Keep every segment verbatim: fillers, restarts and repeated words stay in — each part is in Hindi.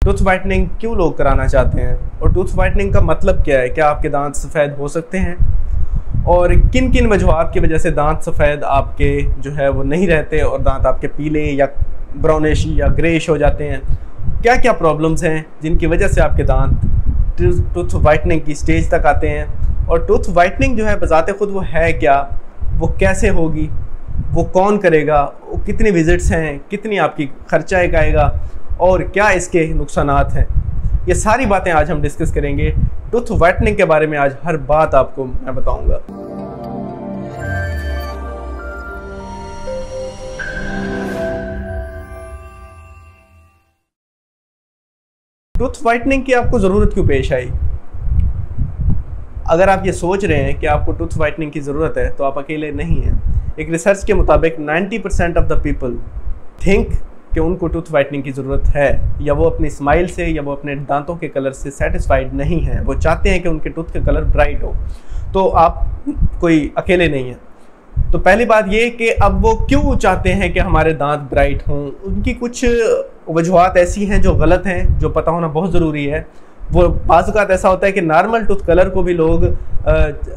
टूथ वाइटनिंग क्यों लोग कराना चाहते हैं और टूथ वाइटनिंग का मतलब क्या है, क्या आपके दांत सफ़ेद हो सकते हैं और किन किन वजूहात की वजह से दांत सफ़ेद आपके जो है वो नहीं रहते और दांत आपके पीले या ब्राउनिश या ग्रेश हो जाते हैं। क्या क्या प्रॉब्लम्स हैं जिनकी वजह से आपके दांत टूथ वाइटनिंग की स्टेज तक आते हैं, और टूथ वाइटनिंग जो है बजाते खुद वो है क्या, वो कैसे होगी, वो कौन करेगा, वो कितनी विजिट्स हैं, कितनी आपकी खर्चा एक आएगा और क्या इसके नुकसानात हैं। ये सारी बातें आज हम डिस्कस करेंगे। टूथ वाइटनिंग के बारे में आज हर बात आपको मैं बताऊंगा। टूथ वाइटनिंग की आपको ज़रूरत क्यों पेश आई? अगर आप ये सोच रहे हैं कि आपको टूथ वाइटनिंग की ज़रूरत है तो आप अकेले नहीं हैं। एक रिसर्च के मुताबिक नब्बे percent of the people think कि उनको टूथ वाइटनिंग की ज़रूरत है, या वो अपनी स्माइल से या वो अपने दांतों के कलर से सेटिस्फाइड नहीं है, वो चाहते हैं कि उनके टूथ का कलर ब्राइट हो। तो आप कोई अकेले नहीं हैं। तो पहली बात ये कि अब वो क्यों चाहते हैं कि हमारे दांत ब्राइट हों, उनकी कुछ वजूहात ऐसी हैं जो गलत हैं, जो पता होना बहुत ज़रूरी है। वो बाज़ औक़ात ऐसा होता है कि नॉर्मल टूथ कलर को भी लोग आ,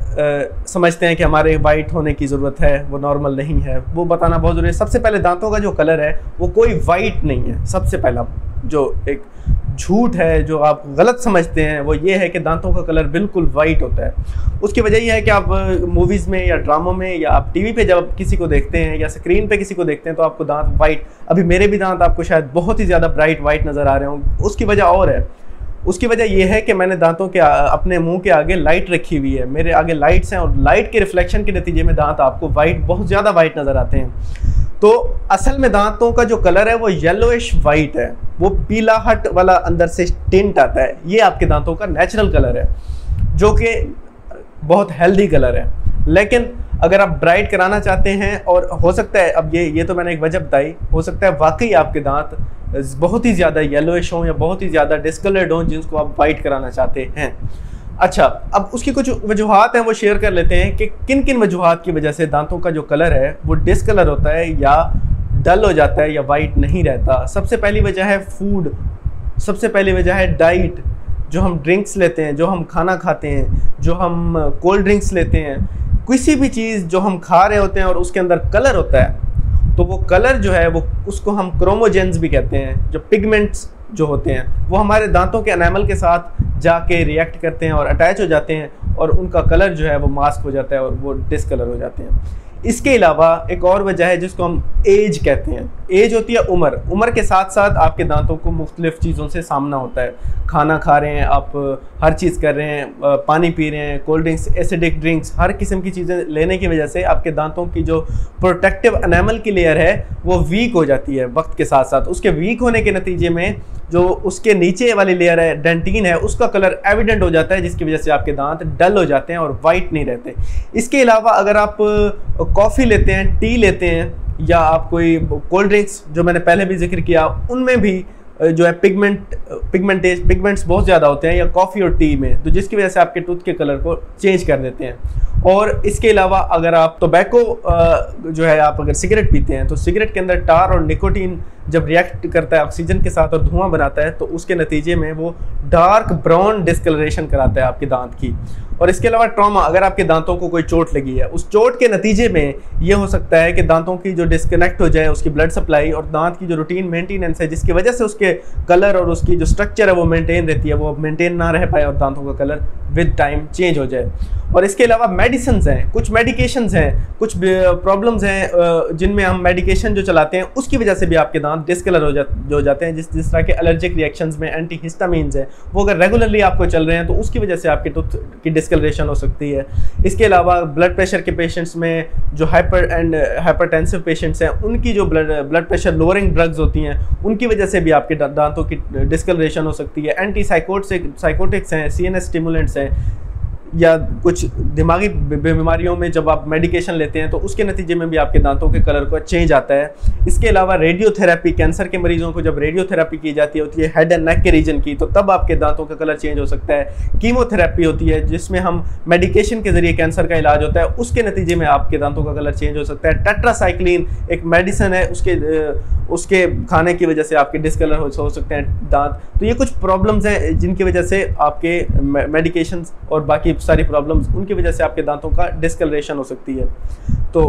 आ, समझते हैं कि हमारे वाइट होने की ज़रूरत है, वो नॉर्मल नहीं है, वो बताना बहुत ज़रूरी है। सबसे पहले दांतों का जो कलर है वो कोई वाइट नहीं है। सबसे पहला जो एक झूठ है जो आप गलत समझते हैं वो ये है कि दांतों का कलर बिल्कुल वाइट होता है। उसकी वजह यह है कि आप मूवीज़ में या ड्रामों में या आप टीवी पे जब किसी को देखते हैं या स्क्रीन पे किसी को देखते हैं तो आपको दांत वाइट, अभी मेरे भी दांत आपको शायद बहुत ही ज़्यादा ब्राइट वाइट नज़र आ रहे हों। उसकी वजह और है। उसकी वजह यह है कि मैंने दांतों के अपने मुंह के आगे लाइट रखी हुई है, मेरे आगे लाइट्स हैं और लाइट के रिफ्लेक्शन के नतीजे में दांत आपको वाइट, बहुत ज़्यादा वाइट नज़र आते हैं। तो असल में दांतों का जो कलर है वो येलोइश वाइट है, वो पीलाहट वाला अंदर से टिंट आता है। ये आपके दांतों का नेचुरल कलर है जो कि बहुत हेल्दी कलर है। लेकिन अगर आप ब्राइट कराना चाहते हैं, और हो सकता है अब ये ये तो मैंने एक वजह बताई, हो सकता है वाकई आपके दांत बहुत ही ज़्यादा येलोइश हों या बहुत ही ज़्यादा डिस्कलर्ड हों जिसको आप वाइट कराना चाहते हैं। अच्छा, अब उसकी कुछ वजूहात हैं वो शेयर कर लेते हैं कि किन किन वजूहात की वजह से दांतों का जो कलर है वो डिस्कलर होता है या डल हो जाता है या वाइट नहीं रहता। सबसे पहली वजह है फूड, सबसे पहली वजह है डाइट। जो हम ड्रिंक्स लेते हैं, जो हम खाना खाते हैं, जो हम कोल्ड ड्रिंक्स लेते हैं, किसी भी चीज़ जो हम खा रहे होते हैं और उसके अंदर कलर होता है, तो वो कलर जो है वो उसको हम क्रोमोजेंस भी कहते हैं। जो पिगमेंट्स जो होते हैं वो हमारे दांतों के एनामल के साथ जाके रिएक्ट करते हैं और अटैच हो जाते हैं और उनका कलर जो है वो मास्क हो जाता है और वो डिसकलर हो जाते हैं। इसके अलावा एक और वजह है जिसको हम एज कहते हैं। एज होती है उम्र। उम्र के साथ साथ आपके दांतों को मुख्तलिफ चीज़ों से सामना होता है। खाना खा रहे हैं आप, हर चीज़ कर रहे हैं, पानी पी रहे हैं, कोल्ड ड्रिंक्स, एसिडिक ड्रिंक्स, हर किस्म की चीज़ें लेने की वजह से आपके दांतों की जो प्रोटेक्टिव एनामल की लेयर है वो वीक हो जाती है वक्त के साथ साथ। उसके वीक होने के नतीजे में जो उसके नीचे वाली लेयर है, डेंटिन है, उसका कलर एविडेंट हो जाता है, जिसकी वजह से आपके दांत डल हो जाते हैं और वाइट नहीं रहते। इसके अलावा अगर आप कॉफ़ी लेते हैं, टी लेते हैं, या आप कोई कोल्ड ड्रिंक्स जो मैंने पहले भी जिक्र किया, उनमें भी जो है पिगमेंट पिगमेंटेज पिगमेंट्स बहुत ज़्यादा होते हैं, या कॉफ़ी और टी में, तो जिसकी वजह से आपके टूथ के कलर को चेंज कर देते हैं। और इसके अलावा अगर आप टोबैको जो है, आप अगर सिगरेट पीते हैं तो सिगरेट के अंदर टार और निकोटीन जब रिएक्ट करता है ऑक्सीजन के साथ और धुआं बनाता है तो उसके नतीजे में वो डार्क ब्राउन डिस्कलरेशन कराता है आपके दांत की। और इसके अलावा ट्रॉमा, अगर आपके दांतों को कोई चोट लगी है, उस चोट के नतीजे में ये हो सकता है कि दांतों की जो डिस्कनेक्ट हो जाए उसकी ब्लड सप्लाई और दांत की जो रूटीन मेंटेनेंस है, जिसकी वजह से उसके कलर और उसकी जो स्ट्रक्चर है वो मेंटेन रहती है, वो मेंटेन ना रह पाए और दांतों का कलर विद टाइम चेंज हो जाए। और इसके अलावा मेडिसिन हैं, कुछ मेडिकेशंस हैं, कुछ प्रॉब्लम्स हैं जिनमें हम मेडिकेशन जो चलाते हैं उसकी वजह से भी आपके दांत डिस्कलर हो जा हो जाते हैं। जिस जिस तरह के एलर्जिक रिएक्शंस में एंटीहिस्टामिन्स हैं, वो अगर रेगुलरली आपको चल रहे हैं तो उसकी वजह से आपके टूथ की डिस्कलरेशन हो सकती है। इसके अलावा ब्लड प्रेशर के पेशेंट्स में, जो हाइपर एंड हाइपरटेंसिव पेशेंट्स हैं, उनकी जो blood blood pressure lowering drugs होती हैं उनकी वजह से भी आपके दांतों की डिस्कलरेशन हो सकती है। एंटी साइकोटिक साइकोटिक्स हैं, सी एन एस स्टिमुलेंट्स हैं, या कुछ दिमागी बीमारियों में जब आप मेडिकेशन लेते हैं तो उसके नतीजे में भी आपके दांतों के कलर का चेंज आता है। इसके अलावा रेडियोथेरेपी, कैंसर के मरीजों को जब रेडियोथेरेपी की जाती होती है हेड एंड नेक के रीजन की, तो तब आपके दांतों का कलर चेंज हो सकता है। कीमोथेरेपी होती है जिसमें हम मेडिकेशन के जरिए कैंसर का इलाज होता है, उसके नतीजे में आपके दांतों का कलर चेंज हो सकता है। टेट्रासाइक्लिन एक मेडिसिन है, उसके उसके खाने की वजह से आपके डिसकलर हो, हो सकते हैं दांत। तो ये कुछ प्रॉब्लम्स हैं जिनकी वजह से आपके मेडिकेशन और बाकी सारी प्रॉब्लम्स, उनकी वजह से आपके दांतों का डिस्कलरेशन हो सकती है। तो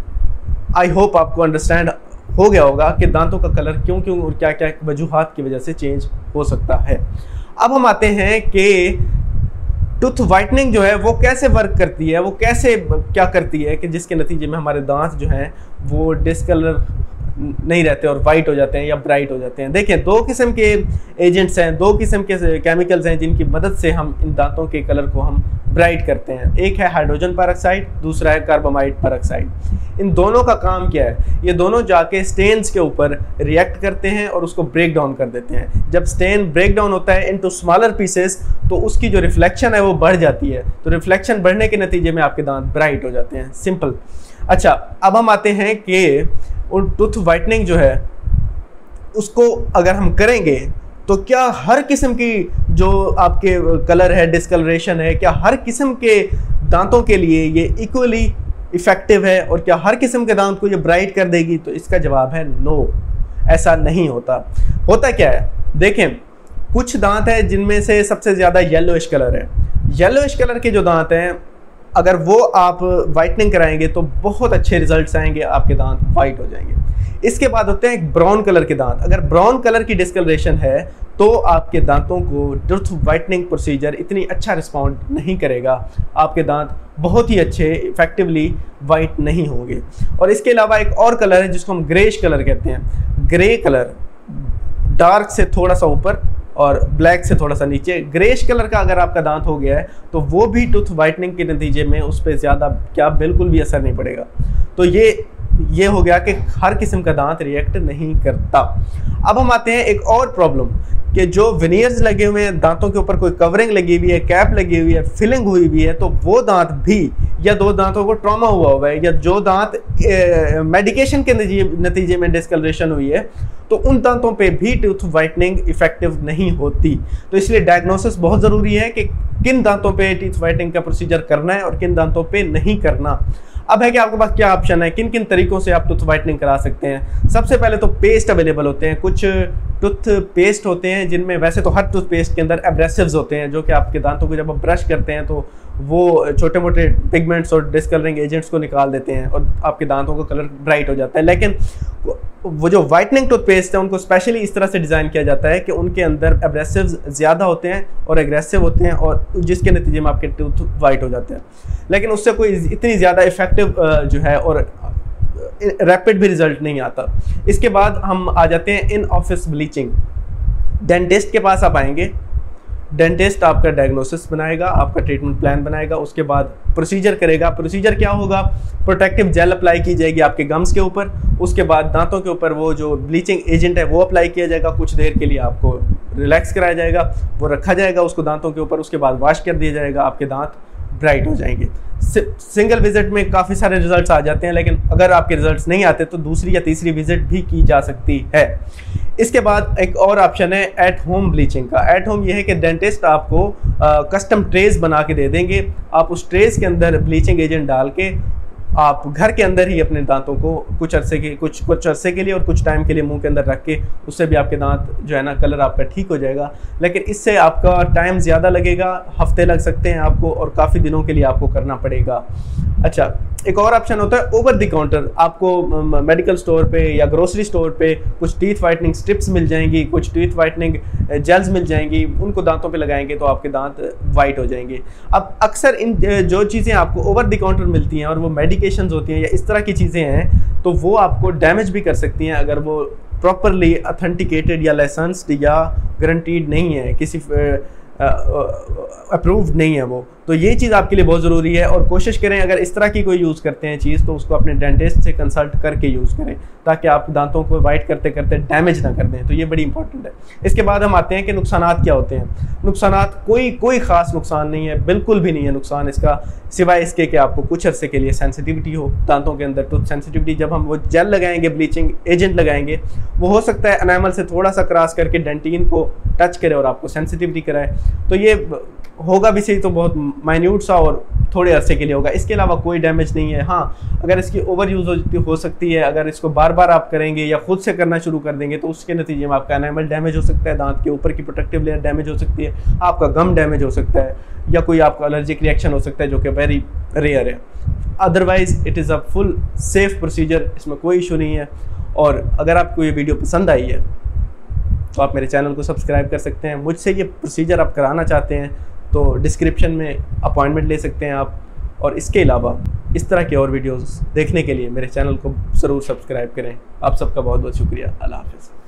आई होप आपको अंडरस्टैंड हो गया होगा कि दांतों का कलर क्यों क्यों और क्या क्या वजूहात की वजह से चेंज हो सकता है। अब हम आते हैं कि टूथ वाइटनिंग जो है वो कैसे वर्क करती है, वो कैसे क्या करती है कि जिसके नतीजे में हमारे दांत जो हैं वो डिस्कलर नहीं रहते और वाइट हो जाते हैं या ब्राइट हो जाते हैं। देखिए, दो किस्म के एजेंट्स हैं, दो किस्म के केमिकल्स हैं जिनकी मदद से हम इन दांतों के कलर को हम ब्राइट करते हैं। एक है हाइड्रोजन पेरोक्साइड, दूसरा है कार्बामाइड पेरोक्साइड। इन दोनों का काम क्या है? ये दोनों जाके स्टेन्स के ऊपर रिएक्ट करते हैं और उसको ब्रेक डाउन कर देते हैं। जब स्टेन ब्रेक डाउन होता है इनटू स्मॉलर पीसेस तो उसकी जो रिफ्लेक्शन है वो बढ़ जाती है। तो रिफ्लेक्शन बढ़ने के नतीजे में आपके दांत ब्राइट हो जाते हैं। सिंपल। अच्छा, अब हम आते हैं कि टूथ वाइटनिंग जो है उसको अगर हम करेंगे तो क्या हर किस्म की जो आपके कलर है, डिस्कलरेशन है, क्या हर किस्म के दांतों के लिए ये इक्वली इफेक्टिव है और क्या हर किस्म के दांत को ये ब्राइट कर देगी? तो इसका जवाब है नो, ऐसा नहीं होता। होता क्या है, देखें, कुछ दांत है जिनमें से सबसे ज़्यादा येलोइश कलर है। येलोइश कलर के जो दांत हैं अगर वो आप वाइटनिंग कराएंगे तो बहुत अच्छे रिजल्ट्स आएंगे, आपके दांत वाइट हो जाएंगे। इसके बाद होते हैं ब्राउन कलर के दांत। अगर ब्राउन कलर की डिस्कलरेशन है तो आपके दांतों को टूथ वाइटनिंग प्रोसीजर इतनी अच्छा रिस्पॉन्ड नहीं करेगा, आपके दांत बहुत ही अच्छे इफेक्टिवली वाइट नहीं होंगे। और इसके अलावा एक और कलर है जिसको हम ग्रेश कलर कहते हैं। ग्रे कलर, डार्क से थोड़ा सा ऊपर और ब्लैक से थोड़ा सा नीचे, ग्रेश कलर का अगर आपका दांत हो गया है तो वो भी टूथ वाइटनिंग के नतीजे में उस पर ज़्यादा क्या बिल्कुल भी असर नहीं पड़ेगा। तो ये ये हो गया कि हर किस्म का दांत रिएक्ट नहीं करता। अब हम आते हैं एक और प्रॉब्लम कि जो विनियर्स लगे हुए हैं दांतों के ऊपर, कोई कवरिंग लगी हुई है, कैप लगी हुई है, फिलिंग हुई हुई है, तो वो दांत भी, या दो दांतों को ट्रॉमा हुआ हुआ है, या जो दांत मेडिकेशन के नतीजे में डिस्कलरेशन हुई है, तो उन दांतों पे भी टूथ वाइटनिंग इफेक्टिव नहीं होती। तो इसलिए डायग्नोसिस बहुत ज़रूरी है कि किन दांतों पे टूथ वाइटनिंग का प्रोसीजर करना है और किन दांतों पे नहीं करना। अब है कि आपके पास क्या ऑप्शन है, किन किन तरीकों से आप टूथ वाइटनिंग करा सकते हैं। सबसे पहले तो पेस्ट अवेलेबल होते हैं। कुछ टूथ पेस्ट होते हैं जिनमें, वैसे तो हर टूथ पेस्ट के अंदर एब्रेसिव्स होते हैं जो कि आपके दांतों को जब आप ब्रश करते हैं तो वो छोटे मोटे पिगमेंट्स और डिस्कलरिंग एजेंट्स को निकाल देते हैं और आपके दांतों का कलर ब्राइट हो जाता है। लेकिन वो जो वाइटनिंग टूथपेस्ट है उनको स्पेशली इस तरह से डिज़ाइन किया जाता है कि उनके अंदर एब्रेसिव्स ज़्यादा होते हैं और एग्रेसिव होते हैं और जिसके नतीजे में आपके टूथ वाइट हो जाते हैं। लेकिन उससे कोई इतनी ज़्यादा इफेक्टिव जो है और रैपिड भी रिजल्ट नहीं आता। इसके बाद हम आ जाते हैं इन ऑफिस ब्लीचिंग। डेंटिस्ट के पास आप आएंगे, डेंटिस्ट आपका डायग्नोसिस बनाएगा, आपका ट्रीटमेंट प्लान बनाएगा, उसके बाद प्रोसीजर करेगा। प्रोसीजर क्या होगा, प्रोटेक्टिव जेल अप्लाई की जाएगी आपके गम्स के ऊपर, उसके बाद दांतों के ऊपर वो जो ब्लीचिंग एजेंट है वो अप्लाई किया जाएगा, कुछ देर के लिए आपको रिलैक्स कराया जाएगा, वो रखा जाएगा उसको दांतों के ऊपर, उसके बाद वॉश कर दिया जाएगा, आपके दांत ब्राइट हो जाएंगे। सिंगल विजिट में काफ़ी सारे रिजल्ट्स आ जाते हैं, लेकिन अगर आपके रिजल्ट्स नहीं आते तो दूसरी या तीसरी विजिट भी की जा सकती है। इसके बाद एक और ऑप्शन है एट होम ब्लीचिंग का। एट होम ये है कि डेंटिस्ट आपको कस्टम ट्रेस बना के दे देंगे, आप उस ट्रेस के अंदर ब्लीचिंग एजेंट डाल के आप घर के अंदर ही अपने दांतों को कुछ अरसे के कुछ कुछ अरसे के लिए और कुछ टाइम के लिए मुंह के अंदर रख के, उससे भी आपके दांत जो है ना कलर आपका ठीक हो जाएगा। लेकिन इससे आपका टाइम ज़्यादा लगेगा, हफ्ते लग सकते हैं आपको और काफ़ी दिनों के लिए आपको करना पड़ेगा। अच्छा, एक और ऑप्शन होता है ओवर द काउंटर। आपको मेडिकल स्टोर पे या ग्रोसरी स्टोर पे कुछ टीथ वाइटनिंग स्ट्रिप्स मिल जाएंगी, कुछ टीथ वाइटनिंग जेल्स मिल जाएंगी, उनको दांतों पे लगाएंगे तो आपके दांत वाइट हो जाएंगे। अब अक्सर इन जो चीज़ें आपको ओवर द काउंटर मिलती हैं और वो मेडिकेशंस होती हैं या इस तरह की चीज़ें हैं तो वो आपको डैमेज भी कर सकती हैं अगर वो प्रॉपरली ऑथेंटिकेटेड या लाइसेंस्ड या गारंटीड नहीं है, किसी अप्रूव्ड नहीं है वो, तो ये चीज़ आपके लिए बहुत ज़रूरी है। और कोशिश करें अगर इस तरह की कोई यूज़ करते हैं चीज़ तो उसको अपने डेंटिस्ट से कंसल्ट करके यूज़ करें, ताकि आप दांतों को वाइट करते करते डैमेज ना कर दें। तो ये बड़ी इंपॉर्टेंट है। इसके बाद हम आते हैं कि नुकसानात क्या होते हैं। नुकसानात कोई कोई ख़ास नुकसान नहीं है, बिल्कुल भी नहीं है नुकसान इसका, सिवाय इसके कि आपको कुछ अरसे के लिए सेंसिटिविटी हो दांतों के अंदर। टूथ सेंसिटिविटी, जब हम वो जेल लगाएंगे, ब्लीचिंग एजेंट लगाएंगे, वो हो सकता है एनामल से थोड़ा सा क्रॉस करके डेंटिन को टच करे और आपको सेंसिटिविटी कराए। तो ये होगा भी सही तो बहुत माइन्यूट सा और थोड़े अरसे के लिए होगा, इसके अलावा कोई डैमेज नहीं है। हाँ, अगर इसकी ओवर यूज़ हो, हो सकती है, अगर इसको बार बार आप करेंगे या खुद से करना शुरू कर देंगे तो उसके नतीजे में आपका एनामल डैमेज हो सकता है, दांत के ऊपर की प्रोटेक्टिव लेयर डैमेज हो सकती है, आपका गम डैमेज हो सकता है, या कोई आपका एलर्जिक रिएक्शन हो सकता है, जो कि वेरी रेयर है। Otherwise it is a full safe procedure, इसमें कोई इशू नहीं है। और अगर आपको ये वीडियो पसंद आई है तो आप मेरे चैनल को सब्सक्राइब कर सकते हैं। मुझसे ये प्रोसीजर आप कराना चाहते हैं तो डिस्क्रिप्शन में अपॉइंटमेंट ले सकते हैं आप। और इसके अलावा इस तरह के और वीडियोस देखने के लिए मेरे चैनल को ज़रूर सब्सक्राइब करें। आप सबका बहुत बहुत शुक्रिया। अल्लाह हाफ़िज़।